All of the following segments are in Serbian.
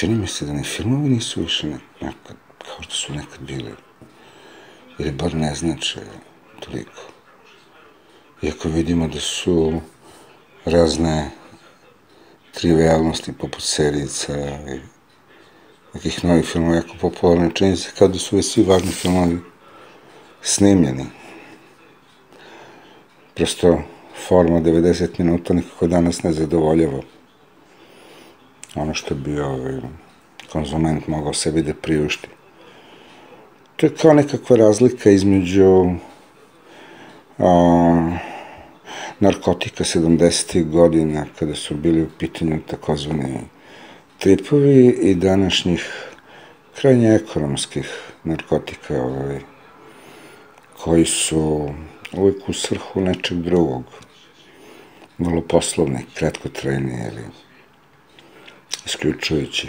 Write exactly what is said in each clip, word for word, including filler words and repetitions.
čini mi se da ni filmovi nisu više nekad, kao što su nekad bili. Ili bar ne znače toliko. Iako vidimo da su razne trivialnosti poput serijica i nekih novih filmova jako popularne, čini se kao da su već svi važni filmovi snimljeni. Prosto forma devedeset minuta nikako danas ne zadovoljava ono što bi ovaj konzument mogao sebi da priušti. To je kao nekakva razlika između a, narkotika sedamdesetih godina, kada su bili u pitanju takozvani tripovi, i današnjih krajnje ekonomskih narkotika, ovaj, koji su uvijek u svrhu nečeg drugog, vrlo poslovni, kratkotrajni ili isključujući.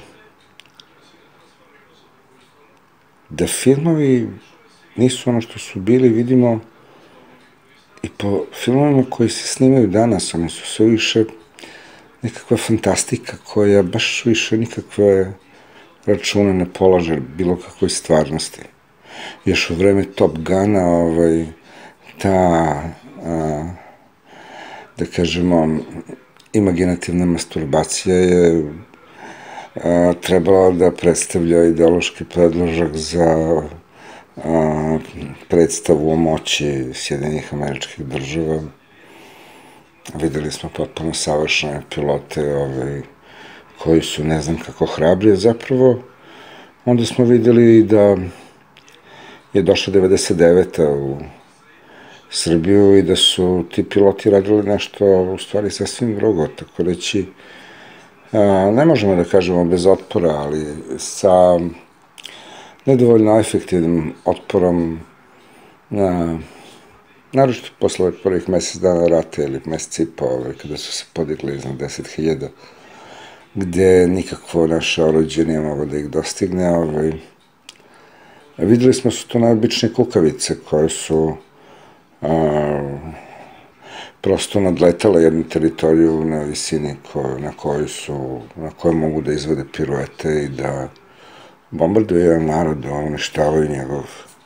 Da filmovi nisu ono što su bili, vidimo i po filmovima koji se snimaju danas. Oni su sve više nekakva fantastika koja baš više nikakve račune ne polaže bilo kakvoj stvarnosti. Još u vreme Top Guna, ovaj, ta, a, da kažemo, imaginativna masturbacija je a, trebala da predstavlja ideološki predložak za a, predstavu o moći Sjedinjenih Američkih Država. Videli smo potpuno savršene pilote, ovaj, koji su ne znam kako hrabri, zapravo onda smo videli da je došla devedeset deveta u Srbiju i da su ti piloti radili nešto u stvari sasvim drugo, tako reći, a, ne možemo da kažemo bez otpora, ali sa nedovoljno efektivnim otporom, na, naročito posle prvih mesec dana rata ili mesec i po, ovaj, kada su se podigli iznad deset hiljada, gde nikakvo naše oruđe nije moglo da ih dostigne. Ovaj. Videli smo su to najobičnije kukavice koje su a, prosto nadletale jednu teritoriju na visini ko, na kojoj su, na kojoj mogu da izvode piruete i da bombarduju jedan narod, da uništavaju njegov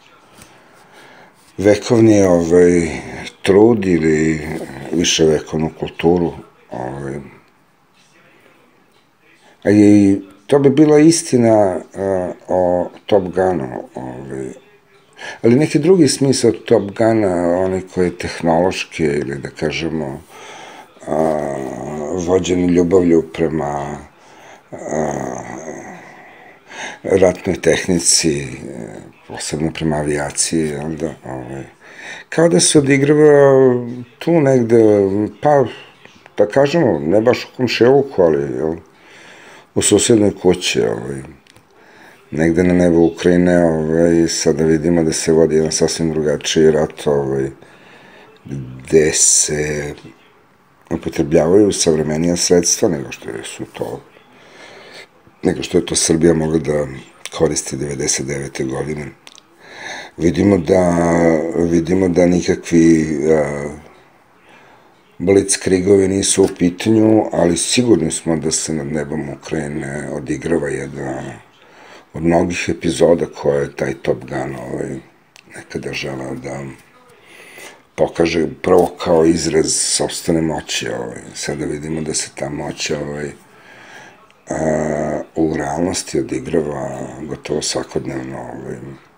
vekovni ovaj, trud ili više vekovnu kulturu. Ovaj. I to bi bila istina uh, o Top Gunu, ovaj. Ali neki drugi smisao Top Guna, oni koji je tehnološki ili da kažemo uh, vođeni ljubavlju prema uh, ratnoj tehnici, posebno prema avijaciji, onda, ovaj, kao da se odigrava tu negde, pa da kažemo, ne baš u komšiluku, ali jel, u susednoj kući, ovaj, negde na nebu Ukrajine, ovaj, sada vidimo da se vodi jedan sasvim drugačiji rat, ovaj, gde se upotrebljavaju savremenija sredstva nego što su to, nego što je to Srbija mogla da koristi devedeset devete godine. Vidimo da, vidimo da nikakvi a, blitzkrigovi nisu u pitanju, ali sigurni smo da se nad nebom Ukrajine odigrava jedna od mnogih epizoda koje je taj Top Gun ovaj, nekada želeo da pokaže prvo kao izraz sopstvene moći. Ovaj. Sada vidimo da se ta moć ovaj, a, u realnosti odigrava gotovo svakodnevno ovaj,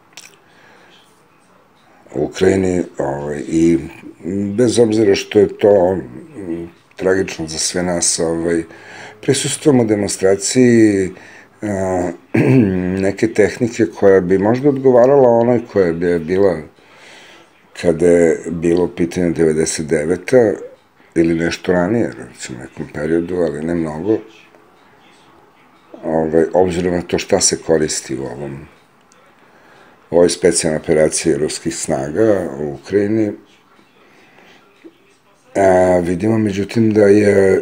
u Ukrajini, ovaj, i bez obzira što je to tragično za sve nas, ovaj, prisustvujemo demonstraciji a, neke tehnike koja bi možda odgovarala onoj koja bi bila kada je bilo u pitanju devedeset deveta ili nešto ranije, recimo nekom periodu, ali ne mnogo, ovaj, obzirom na to šta se koristi u ovom u ovoj specijalnoj operaciji ruskih snaga u Ukrajini. A, vidimo, međutim, da je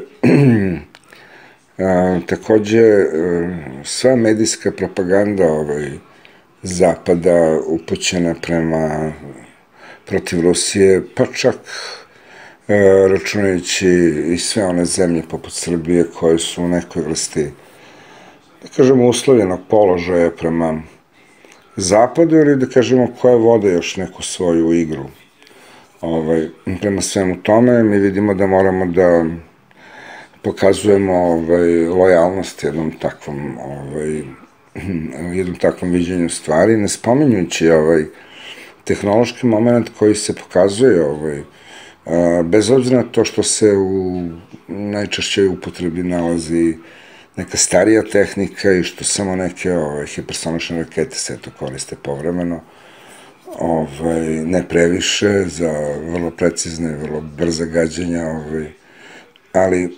a, takođe a, sva medijska propaganda ovaj, Zapada upućena prema protiv Rusije, pa čak a, računajući i sve one zemlje poput Srbije koje su u nekoj vrsti da kažemo, uslovljenog položaja prema zapadu ili da kažemo koja vode još neku svoju igru. Ovaj, prema svemu tome mi vidimo da moramo da pokazujemo ovaj, lojalnost jednom takvom ovaj, jednom takvom viđenju stvari, ne spominjući ovaj tehnološki moment koji se pokazuje ovaj, a, bez obzira na to što se u najčešće upotrebi nalazi neka starija tehnika i što samo neke ovaj, hipersonične rakete se to koriste povremeno, ovaj, ne previše, za vrlo precizne, vrlo brze gađenja, ovaj, ali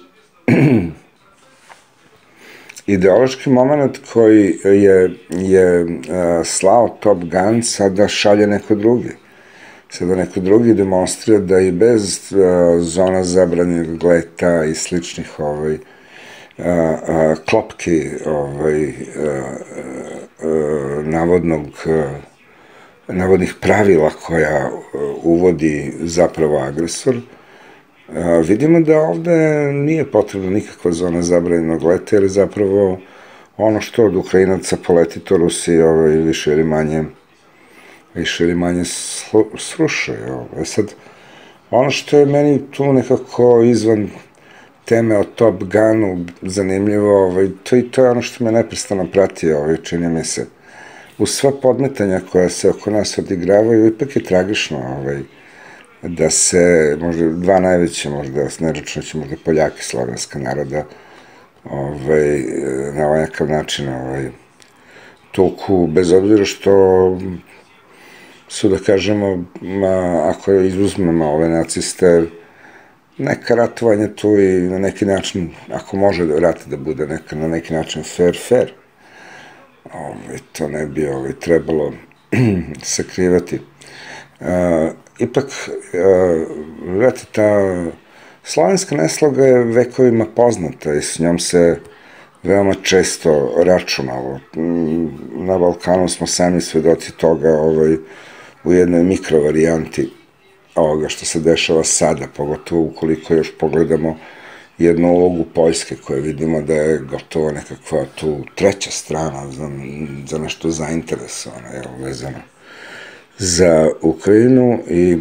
ideološki moment koji je, je uh, slao Top Gun sada šalje neko drugi. Sada neko drugi demonstrira da i bez uh, zona zabranjenog leta i sličnih ovaj, uh, uh, klopki ovaj, uh, uh, navodnog uh, navodnih pravila koja uh, uvodi zapravo agresor. A, vidimo da ovde nije potrebna nikakva zona zabranjenog leta, jer je zapravo ono što od Ukrajinaca poleti to Rusiji ovaj, više ili manje više ili manje sruše. Ovaj. Sad, ono što je meni tu nekako izvan teme o Top Gunu zanimljivo, ovaj, to i to je ono što me neprestano prati, ovaj, čini mi se. Uz sva podmetanja koja se oko nas odigravaju, ipak je tragično, ovaj, da se, možda dva najveće, možda ne računajući možda Poljaki, slovenska naroda, ovaj, na ovaj nekav način ovaj, tuku, bez obzira što su, da kažemo, ma, ako izuzmemo ove naciste, neka ratovanja tu i na neki način, ako može da rat da bude neka, na neki način fair, fair, ovaj, to ne bi ovaj, trebalo sakrivati. Uh, ipak, vrati, uh, ta slovenska nesloga je vekovima poznata i s njom se veoma često računalo. Na Balkanu smo sami svedoci toga ovaj, u jednoj mikrovarijanti ovoga što se dešava sada, pogotovo ukoliko još pogledamo jednu ulogu Poljske koje vidimo da je gotovo nekakva tu treća strana za, za nešto zainteresovana, jel, vezano za Ukrajinu i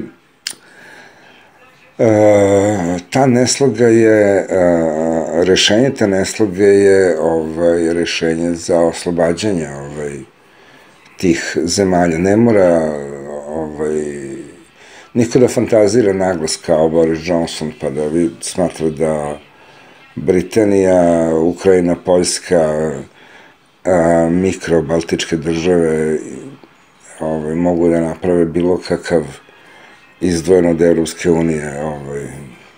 e, ta nesloga je, e, rešenje te nesloge je ovaj, rešenje za oslobađanje ovaj, tih zemalja. Ne mora ovaj, niko da fantazira naglas kao Boris Johnson pa da vi smatra da Britanija, Ukrajina, Poljska, a, mikro-baltičke države ovaj, mogu da naprave bilo kakav izdvojen od Evropske unije, ovaj,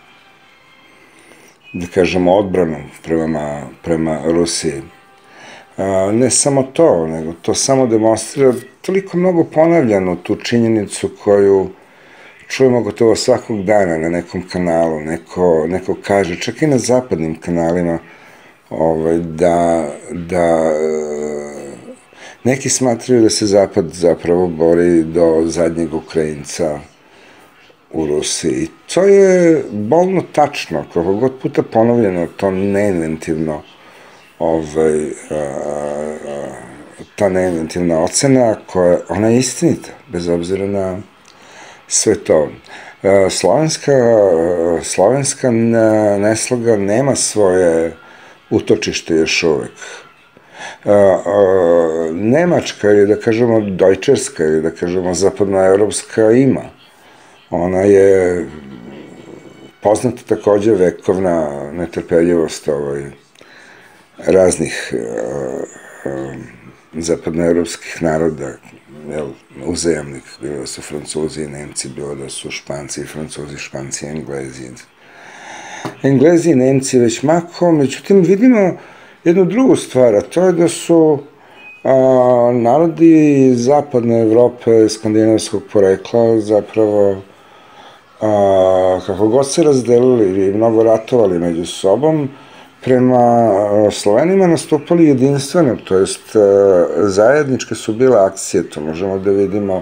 da kažemo, odbranu prema, prema Rusiji. A, ne samo to, nego to samo demonstrira toliko mnogo ponavljanu tu činjenicu koju čujemo gotovo svakog dana na nekom kanalu, neko, neko kaže, čak i na zapadnim kanalima, ovaj, da, da neki smatraju da se Zapad zapravo bori do zadnjeg Ukrajinca u Rusiji. To je bolno tačno, kako god puta ponovljeno, to neinventivno, ovaj, a, a, ta neinventivna ocena, koja, ona je istinita, bez obzira na sve to. Slovenska, slovenska nesloga nema svoje utočište još uvek. Nemačka ili da kažemo dojčerska ili da kažemo zapadnoevropska ima. Ona je poznata takođe vekovna netrpeljivost ovaj, raznih zapadnoevropskih naroda, jel, uzajamnih, bilo da su Francuzi i Nemci, bilo da su Španci i Francuzi, Španci i Englezi. Englezi i Nemci već mako, međutim vidimo jednu drugu stvar, a to je da su a, narodi zapadne Evrope, skandinavskog porekla, zapravo, a, kako god se razdelili i mnogo ratovali među sobom, prema Slovenima nastupali jedinstveno, to jest zajedničke su bile akcije, to možemo da vidimo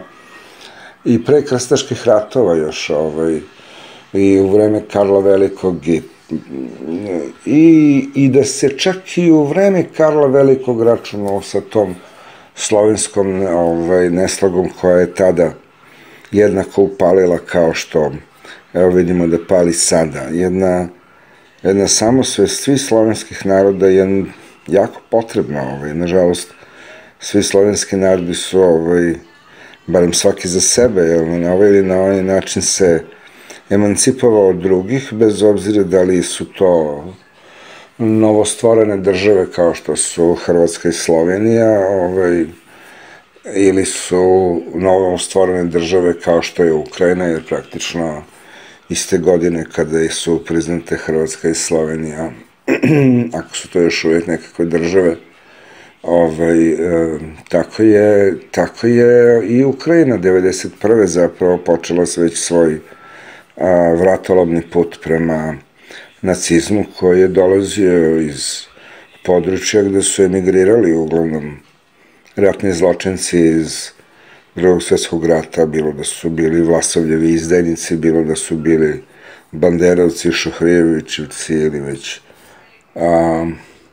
i pre krstaških ratova još, ovaj, i u vreme Karla Velikog i i, i da se čak i u vreme Karla Velikog računalo sa tom slovenskom ovaj, neslagom koja je tada jednako upalila kao što, evo vidimo da pali sada. Jedna, jedna samosvest svih slovenskih naroda je jako potrebna. Ovaj, nažalost, svi slovenski narodi su, ovaj, barem svaki za sebe, jer na ovaj ili na ovaj način se emancipovao od drugih, bez obzira da li su to novostvorene države kao što su Hrvatska i Slovenija, ovaj, ili su novostvorene države kao što je Ukrajina, jer praktično iste godine kada su priznate Hrvatska i Slovenija, ako su to još uvijek nekakve države, ovaj, e, tako je, tako je i Ukrajina devedeset prve zapravo počela se već svoj a, vratolomni put prema nacizmu koji je dolazio iz područja gde su emigrirali uglavnom ratni zločinci iz Drugog svjetskog rata, bilo da su bili Vlasovljevi izdajnici, bilo da su bili Banderovci, Šohrijevićevci ili već a,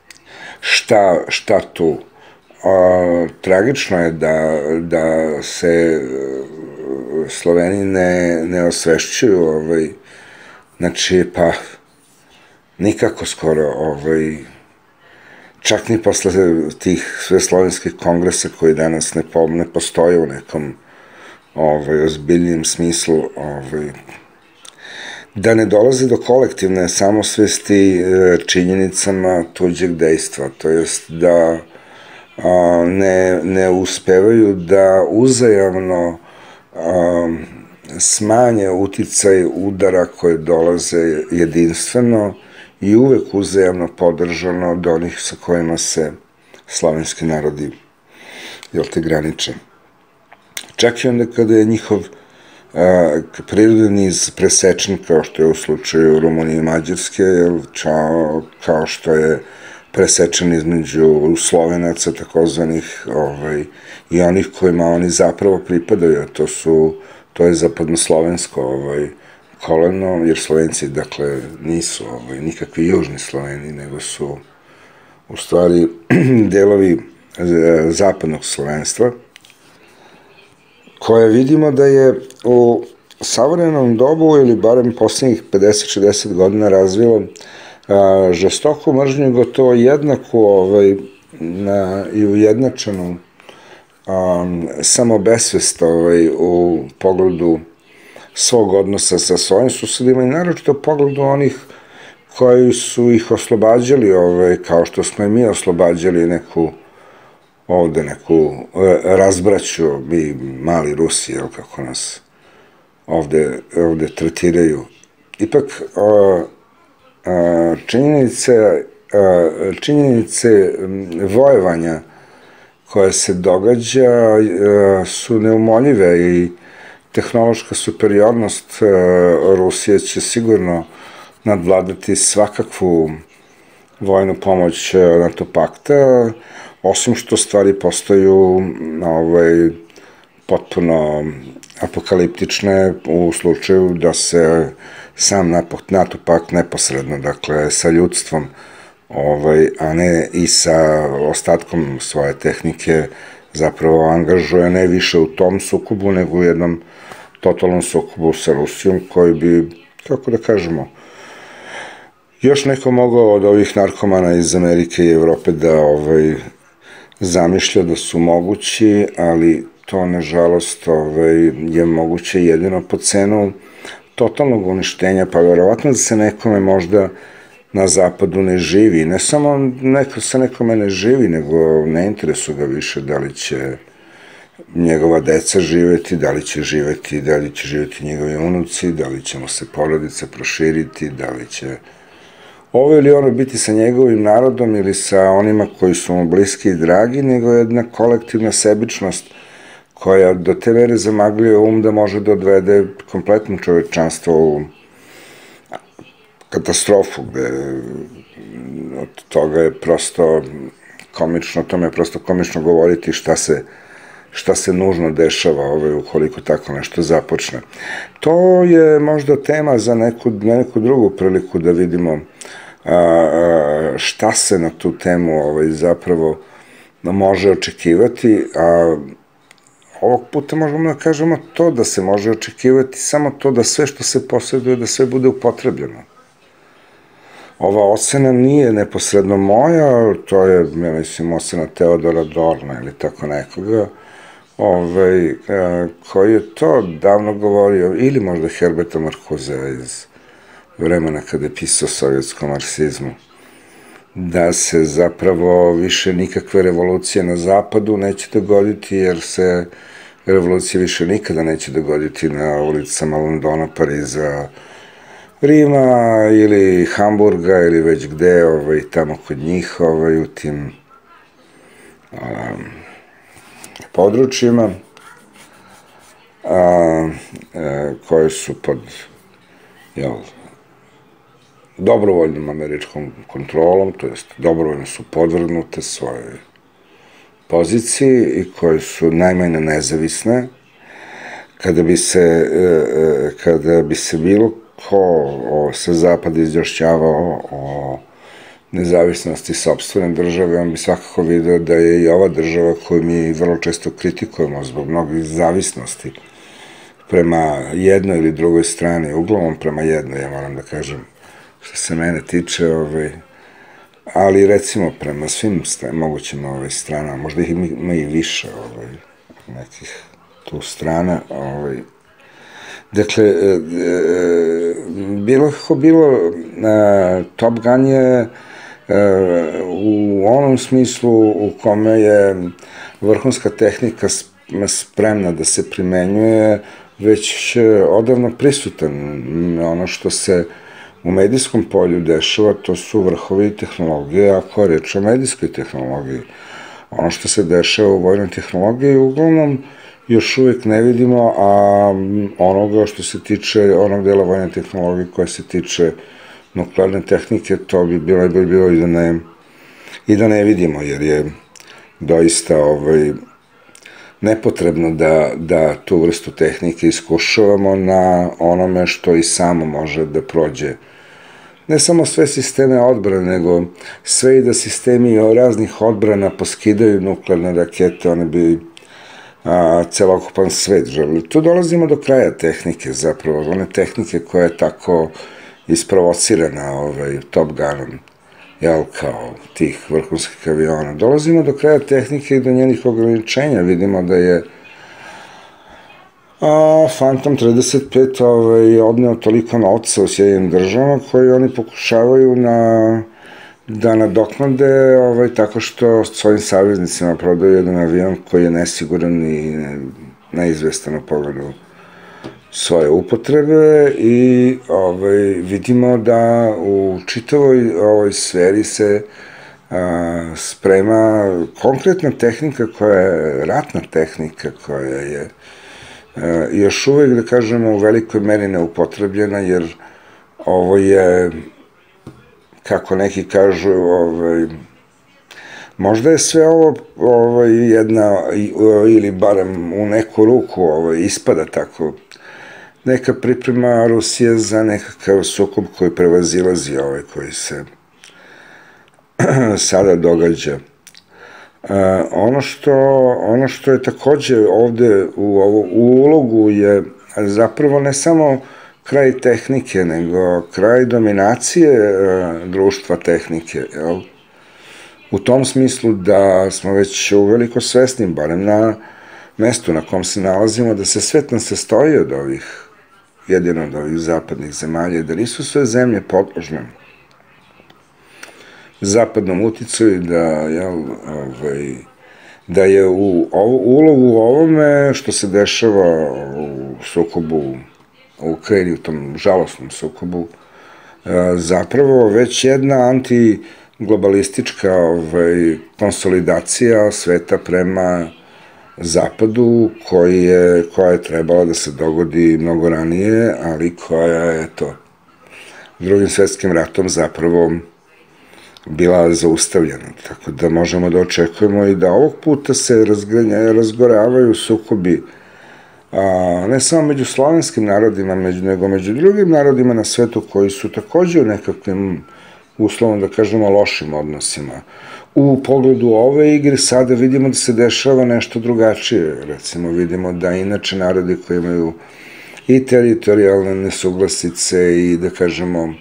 šta, šta tu. A, tragično je da, da se Sloveni ne, ne osvešćuju, ovaj, znači, pa nikako skoro, ovaj, čak ni posle tih sve slovenskih kongresa koji danas ne, po, ne postoje u nekom ovaj, ozbiljnijem smislu, ovaj, da ne dolazi do kolektivne samosvesti činjenicama tuđeg dejstva, to jest da a, ne, ne uspevaju da uzajamno a, smanje uticaj udara koje dolaze jedinstveno i uvek uzajamno podržano od onih sa kojima se slovenski narodi, jel te, graniče. Čak i onda kada je njihov a, prirodni niz presečen, kao što je u slučaju Rumunije i Mađarske, jel, čao, kao što je presečen između Slovenaca, takozvanih, ovaj, i onih kojima oni zapravo pripadaju, a to su, to je zapadnoslovensko, ovaj, koleno, jer Slovenci, dakle, nisu ovaj, nikakvi južni Sloveni, nego su u stvari delovi zapadnog slovenstva, koje vidimo da je u savremenom dobu, ili barem poslednjih pedeset šezdeset godina, razvilo a, žestoku mržnju, gotovo jednaku ovaj, na, i ujednačenu a, samobesvest ovaj, u pogledu svog odnosa sa svojim susedima i naročito u pogledu onih koji su ih oslobađali, ovaj, kao što smo i mi oslobađali neku ovde neku razbraću, mi mali Rusi, jel, kako nas ovde, ovde tretiraju. Ipak, a, a, činjenice, a, činjenice vojevanja koje se događa a, su neumoljive i tehnološka superiornost Rusije će sigurno nadvladati svakakvu vojnu pomoć NATO pakta, osim što stvari postaju ovaj, potpuno apokaliptične u slučaju da se sam NATO pakt neposredno, dakle, sa ljudstvom, ovaj, a ne i sa ostatkom svoje tehnike, zapravo angažuje ne više u tom sukobu, nego u jednom totalnom sukobu sa Rusijom, koji bi, kako da kažemo, još neko mogao od ovih narkomana iz Amerike i Evrope da ovaj, zamišlja da su mogući, ali to, nažalost, ovaj, je moguće jedino po cenu totalnog uništenja, pa verovatno da se nekome možda na zapadu ne živi, ne samo neko se nekome ne živi, nego ne interesu ga više da li će njegova deca živeti, da li će živeti, da li će živeti njegovi unuci, da li će mu se porodice proširiti, da li će ovo ili ono biti sa njegovim narodom ili sa onima koji su mu bliski i dragi, nego jedna kolektivna sebičnost koja do te mere zamagljuje um da može da odvede kompletno čovečanstvo u katastrofu, gde od toga je prosto komično, o tome je prosto komično govoriti šta se šta se nužno dešava ovaj, ukoliko tako nešto započne. To je možda tema za neku, neku drugu priliku da vidimo a, a, šta se na tu temu ovaj, zapravo može očekivati, a ovog puta možemo da kažemo to da se može očekivati samo to da sve što se posjeduje, da sve bude upotrebljeno. Ova ocena nije neposredno moja, to je, ja mislim, ocena Teodora Adorna ili tako nekoga, ovaj, koji je to davno govorio, ili možda Herberta Marcusea iz vremena kada je pisao o sovjetskom marksizmu, da se zapravo više nikakve revolucije na zapadu neće dogoditi, jer se revolucije više nikada neće dogoditi na ulicama Londona, Pariza, Rima ili Hamburga ili već gde, ovaj, tamo kod njih, ovaj, u tim um, područjima a, a, koje su pod, jel, dobrovoljnom američkom kontrolom, to jest dobrovoljno su podvrgnute svojoj poziciji i koje su najmanje nezavisne. Kada bi se, kada bi se bilo ko sa zapada izjašnjavao o nezavisnosti sopstvene države, on bi svakako video da je i ova država koju mi vrlo često kritikujemo zbog mnogih zavisnosti prema jednoj ili drugoj strani, uglavnom prema jednoj, ja moram da kažem, što se mene tiče, ovaj, ali recimo prema svim mogućim ovaj, stranama, možda ih ima i više ovaj, nekih tu strana. Ovaj. Dakle, e, e, bilo kako bilo, e, Top Gun je e, u onom smislu u kome je vrhunska tehnika spremna da se primenjuje već odavno prisutan. Ono što se u medijskom polju dešava, to su vrhovi tehnologije, ako je reč o medijskoj tehnologiji. Ono što se dešava u vojnoj tehnologiji, uglavnom još uvijek ne vidimo, a onoga što se tiče, onog dela vojne tehnologije koja se tiče nuklearne tehnike, to bi bilo, bi bilo i da ne, i da ne vidimo, jer je doista ovaj, nepotrebno da, da tu vrstu tehnike iskušavamo na onome što i samo može da prođe. Ne samo sve sisteme odbrane, nego sve i da sistemi raznih odbrana poskidaju nuklearne rakete, one bi a, celokupan svet želeli. Tu dolazimo do kraja tehnike, zapravo, one tehnike koja je tako isprovocirana ovaj, Top Gunom, jel, kao tih vrhunskih aviona. Dolazimo do kraja tehnike i do njenih ograničenja. Vidimo da je a, Phantom trideset pet ovaj, odneo toliko novca u Sjedinim državama koji oni pokušavaju na, da nadoknade ovaj, tako što svojim saveznicima prodaju jedan avion koji je nesiguran i neizvestan u pogledu svoje upotrebe i ovaj, vidimo da u čitavoj ovoj sferi se a, sprema konkretna tehnika koja je ratna tehnika, koja je a, još uvek, da kažemo, u velikoj meri neupotrebljena, jer ovo je, kako neki kažu, ovaj, možda je sve ovo ovaj, jedna, ili barem u neku ruku ovaj, ispada tako, neka priprema Rusije za nekakav sukob koji prevazilazi ovaj koji se sada događa. Ono što, ono što je takođe ovde u ovu ulogu je zapravo ne samo kraj tehnike, nego kraj dominacije društva tehnike, jel? U tom smislu da smo već uveliko svesni, barem na mestu na kom se nalazimo, da se svet nam sastoji od ovih jedino od ovih zapadnih zemalja, da nisu sve zemlje podložne zapadnom uticaju, da, jel, ovaj, da je u ovu, ulogu u ovome što se dešava u sukobu u Ukrajini, u tom žalosnom sukobu, zapravo već jedna antiglobalistička ovaj, konsolidacija sveta prema zapadu, koji je, koja je trebala da se dogodi mnogo ranije, ali koja je, eto, Drugim svetskim ratom zapravo bila zaustavljena, tako da možemo da očekujemo i da ovog puta se razgoravaju sukobi ne samo među slovenskim narodima, nego među drugim narodima na svetu koji su takođe u nekakvim, uslovno da kažemo, lošim odnosima. U pogledu ove igre sada vidimo da se dešava nešto drugačije. Recimo vidimo da inače narodi koji imaju i teritorijalne nesuglasice i da kažemo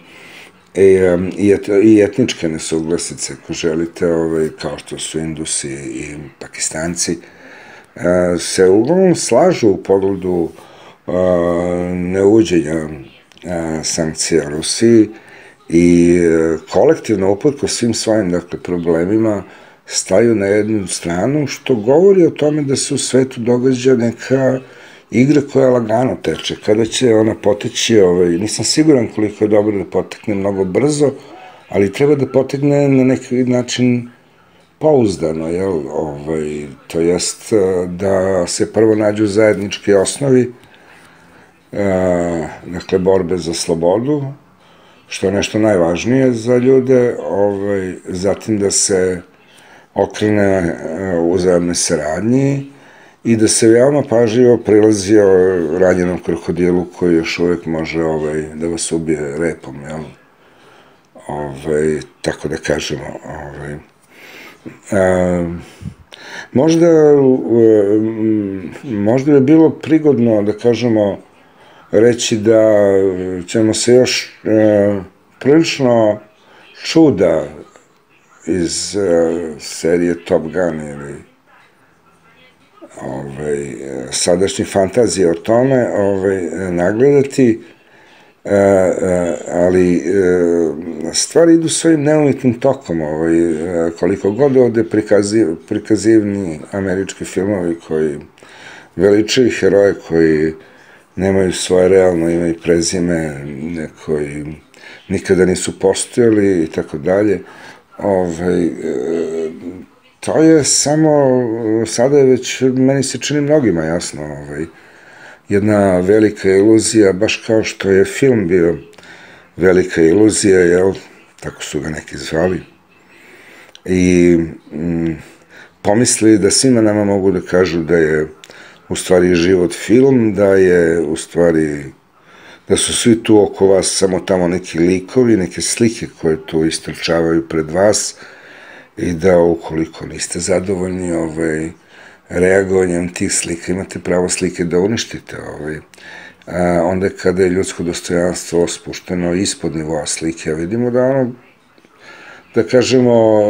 i etničke nesuglasice, ako želite, kao što su Indusi i Pakistanci, se uglavnom slažu u pogledu neuvođenja sankcija Rusiji i kolektivno, uprkos svim svojim problemima, staju na jednu stranu, što govori o tome da se u svetu događa neka igra koja lagano teče. Kada će ona poteći, nisam siguran koliko je dobro da potekne mnogo brzo, ali treba da potegne na neki način pouzdano, to jest da se prvo nađu zajednički osnovi, dakle, borbe za slobodu, što je nešto najvažnije za ljude, zatim da se okrene uzajamne saradnji i da se veoma pažljivo prilazi ranjenom krokodilu koji još uvek može da vas ubije repom, tako da kažemo. Možda možda bi bilo prigodno da kažemo reći da ćemo se još prilično čuda iz serije Top Gun ili sadašnjih fantazija o tome nagledati, ali stvari idu svojim neumitnim tokom, koliko god ovde prikazivni američki filmovi koji veličaju heroje koji nemaju svoje realno ime i prezime, koji nikada nisu postojali i tako dalje, to je samo, sada je već, meni se čini mnogima jasno, jedna velika iluzija, baš kao što je film bio velika iluzija, jel, tako su ga neki zvali, i pomislili da svima nama mogu da kažu da je u stvari život film, da je u stvari, da su svi tu oko vas samo tamo neki likovi, neke slike koje tu istrčavaju pred vas i da ukoliko niste zadovoljni reagovanjem tih slika, imate pravo slike da uništite. Onda kada je ljudsko dostojanstvo spušteno ispod nivoa slike, vidimo da ono, da kažemo,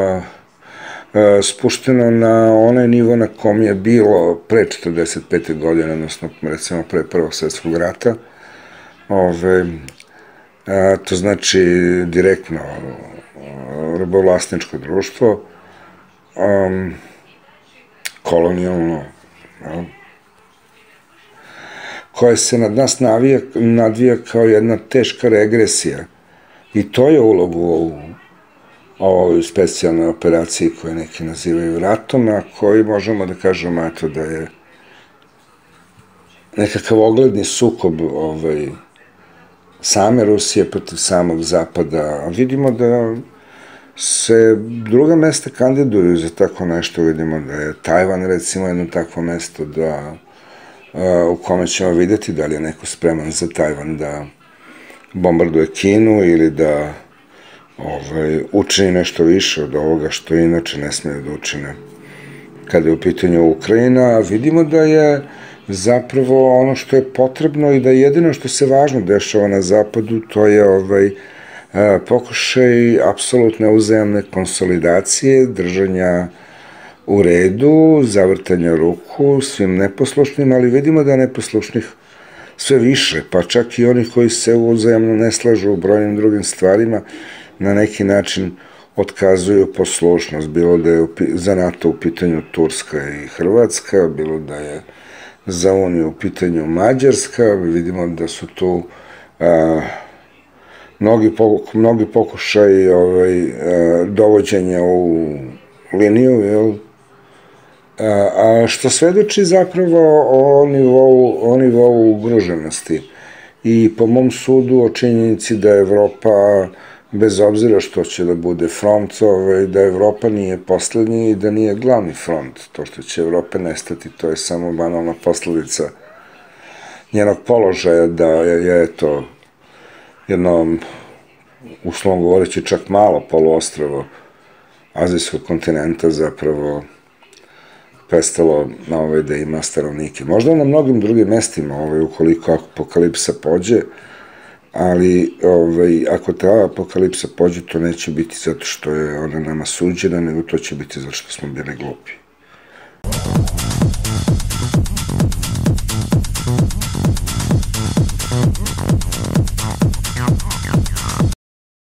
spušteno na onaj nivo na kom je bilo pre četrdeset pete godine, odnosno recimo pre Prvog svetskog rata. To znači direktno robovlasničko društvo, kolonijalno, koje se nad nas nadvija kao jedna teška regresija. I to je ulogu u ovoj specijalnoj operaciji koje neki nazivaju ratom, a koji možemo da kažemo da je nekakav ogledni sukob same Rusije protiv samog Zapada. Vidimo da se druga mesta kandiduju za tako nešto, vidimo da je Tajvan recimo jedno takvo mesto u kome ćemo videti da li je neko spreman za Tajvan da bombarduje Kinu ili da učini nešto više od ovoga što inače ne smeju da učine. Kada je u pitanju Ukrajina, vidimo da je zapravo ono što je potrebno i da jedino što se važno dešava na zapadu, to je pokušaj apsolutne uzajamne konsolidacije, držanja u redu, zavrtanja ruku svim neposlušnim, ali vidimo da je neposlušnih sve više, pa čak i onih koji se uzajamno ne slažu u brojnim drugim stvarima, na neki način otkazuju poslušnost, bilo da je za NATO u pitanju Turska i Hrvatska, bilo da je za Uniju u pitanju Mađarska, vidimo da su tu mnogi pokušaji dovođenja u liniju, a što svedoči zapravo o nivou ugroženosti i po mom sudu o činjenici da Evropa bez obzira što će da bude front, ovaj, da Evropa nije poslednji i da nije glavni front. To što će Evropa nestati, to je samo banalna posledica njenog položaja, da je, eto, jedno, uslovno govoreći, čak malo poluostrvo azijskog kontinenta zapravo prestalo ovaj, da ima stanovnike. Možda na mnogim drugim mestima, ovaj, ukoliko apokalipsa pođe, ali ovaj, ako ta apokalipsa pođe, to neće biti zato što je ona nama suđena, nego to će biti zato što smo bili glupi.